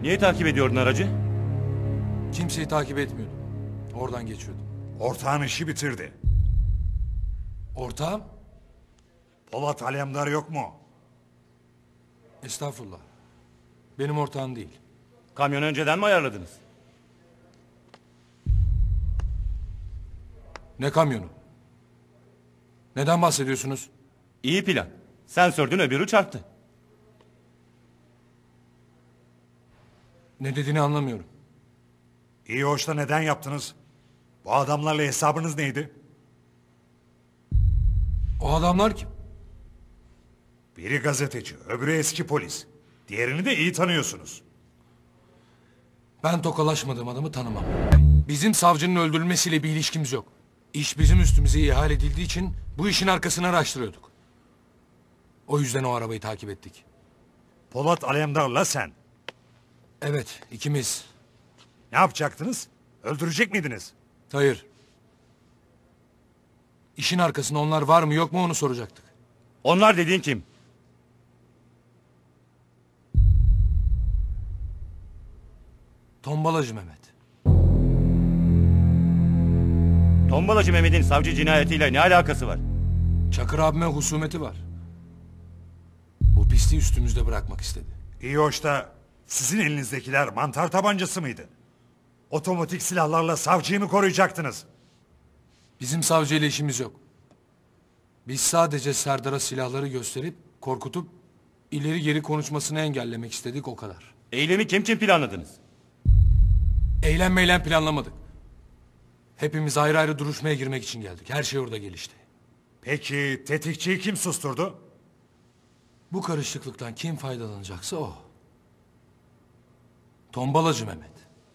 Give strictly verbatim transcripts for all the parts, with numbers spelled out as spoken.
Niye takip ediyordun aracı? Kimseyi takip etmiyordum. Oradan geçiyordum. Ortağın işi bitirdi. Ortağım? Polat Alemdar yok mu? Estağfurullah. Benim ortağım değil. Kamyonu önceden mi ayarladınız? Ne kamyonu? Neden bahsediyorsunuz? İyi plan. Sen sürdün, öbürü çarptı. Ne dediğini anlamıyorum. İyi hoş da neden yaptınız? Bu adamlarla hesabınız neydi? O adamlar kim? Biri gazeteci, öbürü eski polis. Diğerini de iyi tanıyorsunuz. Ben tokalaşmadığım adamı tanımam. Bizim savcının öldürülmesiyle bir ilişkimiz yok. İş bizim üstümüze ihale edildiği için bu işin arkasını araştırıyorduk. O yüzden o arabayı takip ettik. Polat Alemdar'la sen. Evet, ikimiz. Ne yapacaktınız? Öldürecek miydiniz? Hayır. İşin arkasında onlar var mı yok mu onu soracaktık. Onlar dediğin kim? Tombalacı Mehmet. Tombalacı Mehmet'in savcı cinayetiyle ne alakası var? Çakır abime husumeti var. Bu pisliği üstümüzde bırakmak istedi. İyi hoş da sizin elinizdekiler mantar tabancası mıydı? Otomatik silahlarla savcıyı mı koruyacaktınız? Bizim savcıyla işimiz yok. Biz sadece Serdar'a silahları gösterip korkutup ileri geri konuşmasını engellemek istedik, o kadar. Eylemi kim kim planladınız? Eylem meylem planlamadık. Hepimiz ayrı ayrı duruşmaya girmek için geldik. Her şey orada gelişti. Peki tetikçiyi kim susturdu? Bu karışıklıktan kim faydalanacaksa o. Tombalacı Mehmet.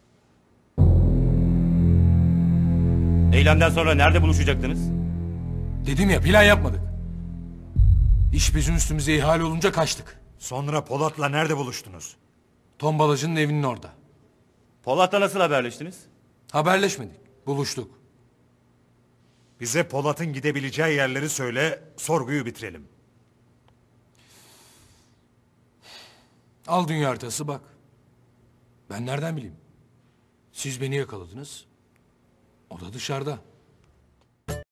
Eylemden sonra nerede buluşacaktınız? Dedim ya, plan yapmadık. İş bizim üstümüze ihale olunca kaçtık. Sonra Polat'la nerede buluştunuz? Tombalacı'nın evinin orada. Polat'la nasıl haberleştiniz? Haberleşmedik. Buluştuk. Bize Polat'ın gidebileceği yerleri söyle, sorguyu bitirelim. Al dünya haritası bak. Ben nereden bileyim? Siz beni yakaladınız. O da dışarıda.